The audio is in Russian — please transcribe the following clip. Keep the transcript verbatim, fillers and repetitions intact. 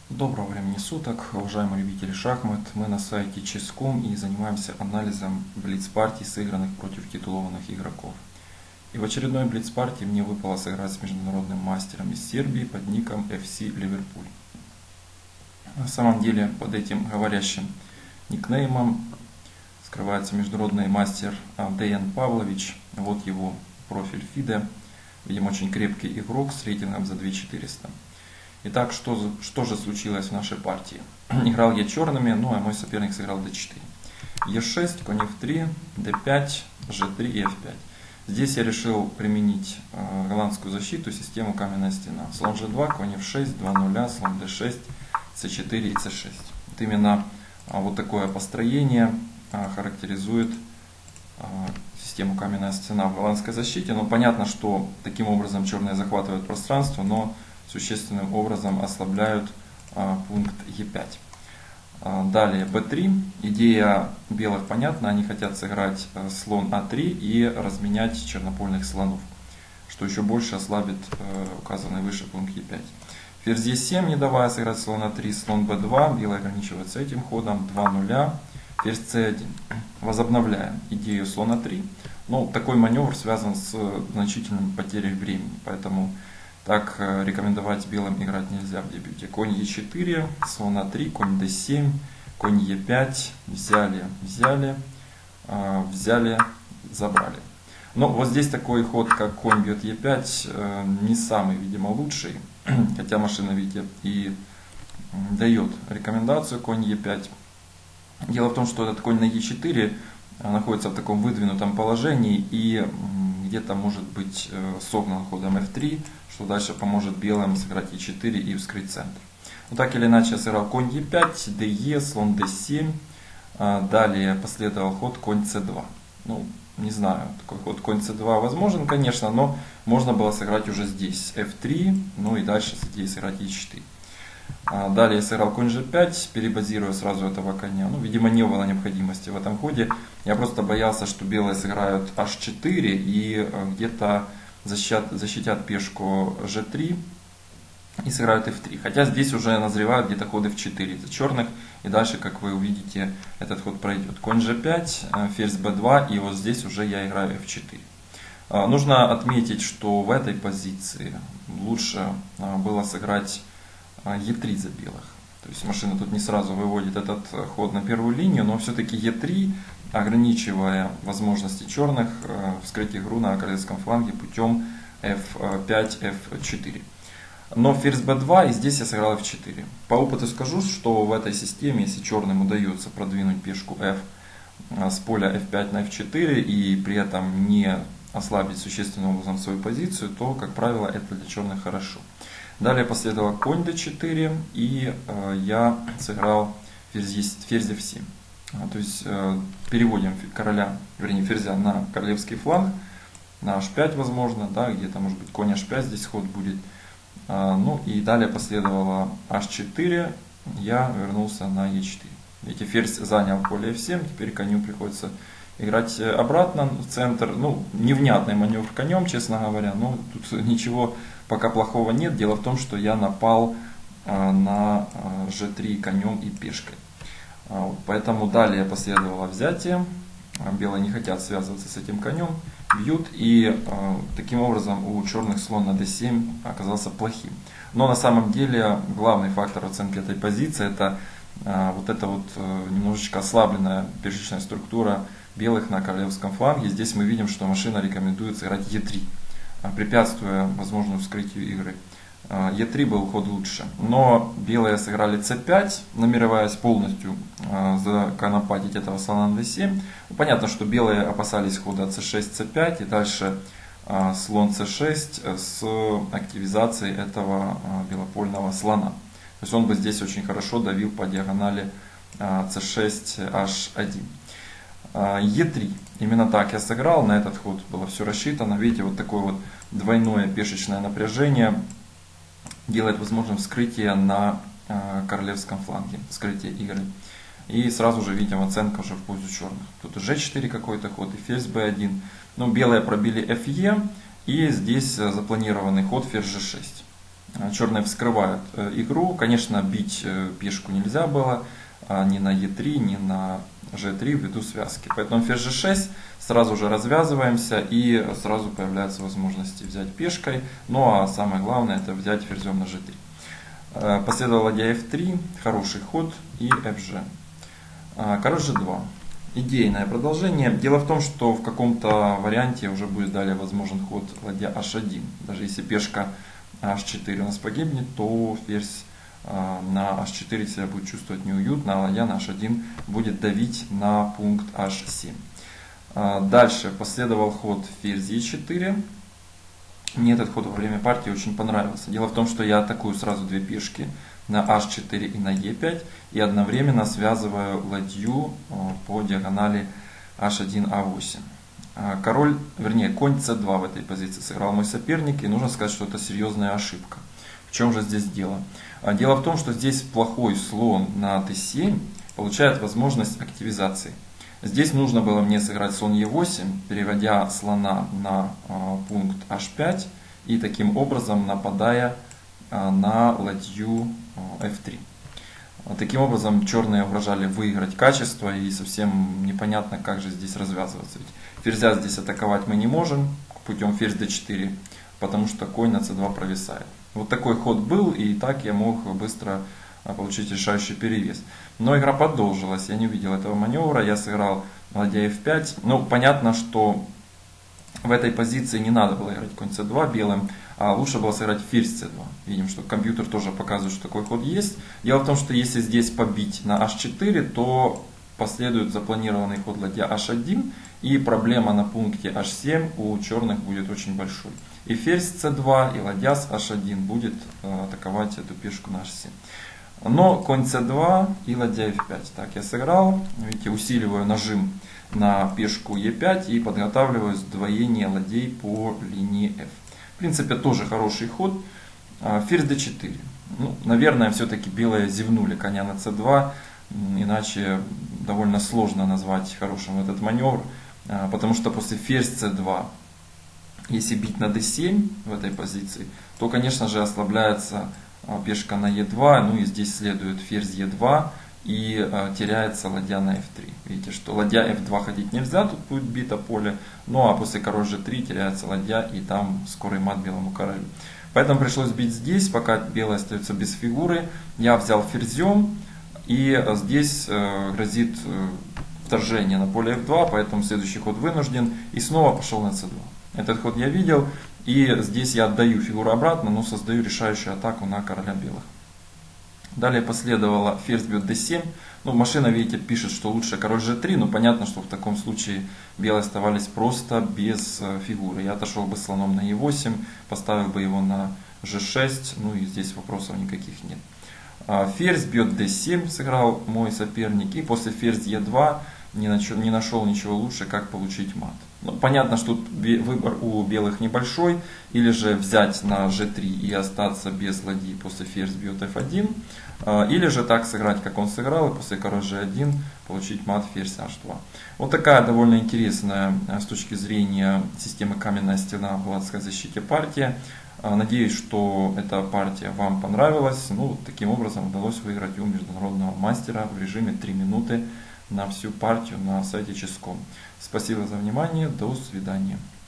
Доброго времени суток, уважаемые любители шахмат. Мы на сайте чес точка ком и занимаемся анализом блиц-партий, сыгранных против титулованных игроков. И в очередной блиц-партии мне выпало сыграть с международным мастером из Сербии под ником эф си Ливерпуль. На самом деле под этим говорящим никнеймом скрывается международный мастер Деян Павлович. Вот его профиль фиде. Видимо, очень крепкий игрок с рейтингом за две тысячи четыреста. Итак, что, что же случилось в нашей партии? Играл я черными, ну а мой соперник сыграл дэ четыре. е шесть, конь эф три, дэ пять, жэ три и эф пять. Здесь я решил применить э, голландскую защиту, систему каменная стена. Слон жэ два, конь эф шесть, два нуля, слон дэ шесть, цэ четыре и цэ шесть. Вот именно а, вот такое построение а, характеризует а, систему каменная стена в голландской защите. Но понятно, что таким образом черные захватывают пространство, но существенным образом ослабляют а, пункт е пять. А, далее бэ три. Идея белых понятна, они хотят сыграть а, слон а три и разменять чернопольных слонов, что еще больше ослабит а, указанный выше пункт е пять. Ферзь е семь, не давая сыграть слон а три, слон бэ два, белые ограничиваются этим ходом, два нуля, ферзь цэ один. Возобновляем идею слон а три. Но такой маневр связан с значительной потерей времени, поэтому так рекомендовать белым играть нельзя в дебюте. Конь е четыре, слон а три, конь дэ семь, конь е пять, взяли, взяли, взяли, забрали. Но вот здесь такой ход, как конь бьет е пять, не самый, видимо, лучший. Хотя машина, видите, и дает рекомендацию конь е пять. Дело в том, что этот конь на е четыре находится в таком выдвинутом положении и где-то может быть согнан ходом эф три, что дальше поможет белым сыграть е четыре и вскрыть центр. Ну, так или иначе, я сыграл конь е пять, дэ, слон дэ семь, далее последовал ход конь цэ два. Ну, не знаю, такой ход конь цэ два возможен, конечно, но можно было сыграть уже здесь эф три, ну и дальше здесь сыграть е четыре. Далее я сыграл конь жэ пять, перебазируя сразу этого коня. Ну, видимо, не было необходимости в этом ходе. Я просто боялся, что белые сыграют аш четыре и где-то защитят, защитят пешку жэ три и сыграют эф три. Хотя здесь уже назревают где-то ход эф четыре за черных. И дальше, как вы увидите, этот ход пройдет. Конь жэ пять, ферзь бэ два, и вот здесь уже я играю эф четыре. Нужно отметить, что в этой позиции лучше было сыграть е три за белых. То есть машина тут не сразу выводит этот ход на первую линию, но все-таки е три, ограничивая возможности черных, вскрыть игру на королевском фланге путем эф пять, эф четыре. Но ферзь бэ два, и здесь я сыграл эф четыре. По опыту скажу, что в этой системе, если черным удается продвинуть пешку f с поля эф пять на эф четыре и при этом не ослабить существенным образом свою позицию, то, как правило, это для черных хорошо. Далее последовал конь дэ четыре, и э, я сыграл ферзь, ферзь эф семь. А, то есть э, переводим короля, вернее ферзя на королевский фланг, на аш пять возможно, да, где-то может быть конь аш пять здесь ход будет. А, ну и далее последовало аш четыре, я вернулся на е четыре. Видите, ферзь занял поле эф семь, теперь коню приходится играть обратно в центр. Ну, невнятный маневр конем, честно говоря, но тут ничего пока плохого нет. Дело в том, что я напал а, на а, жэ три конем и пешкой. А, вот, поэтому далее последовало взятие. А, белые не хотят связываться с этим конем, бьют, и а, таким образом у черных слон на дэ семь оказался плохим. Но на самом деле главный фактор оценки этой позиции это а, вот эта вот а, немножечко ослабленная пешечная структура белых на королевском фланге. Здесь мы видим, что машина рекомендует сыграть е три, препятствуя возможному вскрытию игры. е три был ход лучше. Но белые сыграли цэ пять, намереваясь полностью законопатить этого слона на дэ семь. Понятно, что белые опасались хода цэ шесть, цэ пять и дальше слон цэ шесть с активизацией этого белопольного слона. То есть он бы здесь очень хорошо давил по диагонали цэ шесть, аш один. е три. Именно так я сыграл, на этот ход было все рассчитано. Видите, вот такое вот двойное пешечное напряжение делает возможным вскрытие на королевском фланге, вскрытие игры. И сразу же видим оценка уже в пользу черных. Тут жэ четыре какой-то ход и ферзь бэ один. Ну, белые пробили эф е, и здесь запланированный ход ферзь жэ шесть. Черные вскрывают игру. Конечно, бить пешку нельзя было ни на е три, ни на же три ввиду связки. Поэтому ферзь же шесть, сразу же развязываемся и сразу появляются возможности взять пешкой. Ну а самое главное, это взять ферзем на же три. Последовал ладья эф три, хороший ход, и эф же. Король же два. Идейное продолжение. Дело в том, что в каком-то варианте уже будет далее возможен ход ладья аш один. Даже если пешка аш четыре у нас погибнет, то ферзь на аш четыре себя будет чувствовать неуютно, а ладья на аш один будет давить на пункт аш семь. Дальше последовал ход ферзь е четыре. Мне этот ход во время партии очень понравился. Дело в том, что я атакую сразу две пешки на аш четыре и на е пять и одновременно связываю ладью по диагонали аш один а восемь. Король, вернее, конь це два в этой позиции сыграл мой соперник, и нужно сказать, что это серьезная ошибка. В чем же здесь дело? Дело в том, что здесь плохой слон на тэ семь получает возможность активизации. Здесь нужно было мне сыграть слон е восемь, переводя слона на пункт аш пять и таким образом нападая на ладью эф три. Таким образом черные угрожали выиграть качество, и совсем непонятно, как же здесь развязываться. Ведь ферзя здесь атаковать мы не можем путем ферзь дэ четыре, потому что конь на цэ два провисает. Вот такой ход был, и так я мог быстро получить решающий перевес. Но игра продолжилась, я не увидел этого маневра, я сыграл ладья эф пять. Ну, понятно, что в этой позиции не надо было играть конь цэ два белым, а лучше было сыграть ферзь цэ два. Видим, что компьютер тоже показывает, что такой ход есть. Дело в том, что если здесь побить на аш четыре, то последует запланированный ход ладья аш один, и проблема на пункте аш семь у черных будет очень большой. И ферзь цэ два, и ладья с аш один будет атаковать эту пешку на аш семь. Но конь цэ два и ладья эф пять. Так я сыграл. Видите, усиливаю нажим на пешку е пять и подготавливаю сдвоение ладей по линии f. В принципе, тоже хороший ход. Ферзь дэ четыре. Ну, наверное, все-таки белые зевнули коня на цэ два. Иначе довольно сложно назвать хорошим этот маневр. Потому что после ферзь цэ два, если бить на дэ семь в этой позиции, то, конечно же, ослабляется пешка на е два, ну и здесь следует ферзь е два и э, теряется ладья на эф три. Видите, что ладья эф два ходить нельзя, тут будет бито поле, ну а после король же три теряется ладья, и там скорый мат белому королю. Поэтому пришлось бить здесь, пока белые остаются без фигуры. Я взял ферзем, и здесь э, грозит э, вторжение на поле эф два, поэтому следующий ход вынужден, и снова пошел на цэ два. Этот ход я видел. И здесь я отдаю фигуру обратно, но создаю решающую атаку на короля белых. Далее последовало ферзь бьет дэ семь. Ну, машина, видите, пишет, что лучше король же три, но понятно, что в таком случае белые оставались просто без фигуры. Я отошел бы слоном на е восемь, поставил бы его на же шесть, ну и здесь вопросов никаких нет. Ферзь бьет дэ семь, сыграл мой соперник, и после ферзь е два не нашел ничего лучше, как получить мат. Ну, понятно, что выбор у белых небольшой, или же взять на же три и остаться без ладьи после ферзь бьет эф один, или же так сыграть, как он сыграл, и после король же один получить мат ферзь аш два. Вот такая довольно интересная с точки зрения системы каменная стена в ладской защите партия. Надеюсь, что эта партия вам понравилась. Ну, таким образом удалось выиграть у международного мастера в режиме три минуты на всю партию на сайте чес точка ком. Спасибо за внимание, до свидания.